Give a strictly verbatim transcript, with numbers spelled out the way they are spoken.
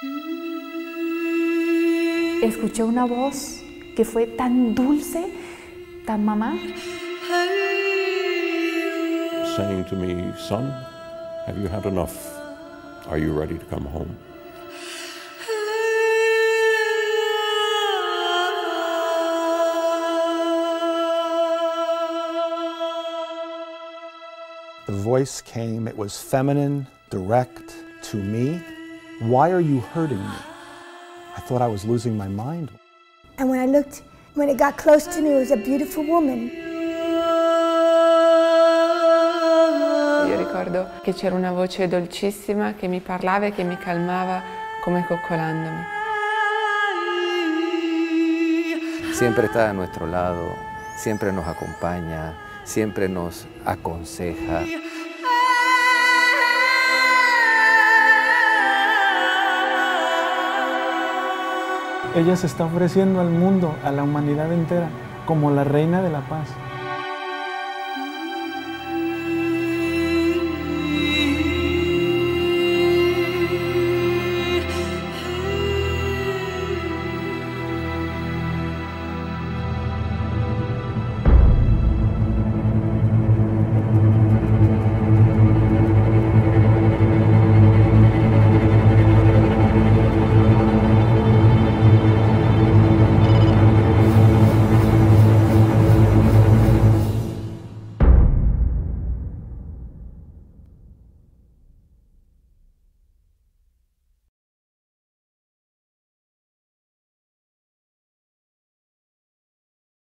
Escuché una voz que fue tan dulce, tan mamá. Saying to me, son, have you had enough? Are you ready to come home? The voice came, it was feminine, direct, to me. Why are you hurting me? I thought I was losing my mind. And when I looked, when it got close to me, it was a beautiful woman. Io ricordo che c'era una voce dolcissima che mi parlava e che mi calmava come coccolandomi. Siempre está a nuestro lado, siempre nos acompaña, siempre nos aconseja. Ella se está ofreciendo al mundo, a la humanidad entera, como la reina de la paz.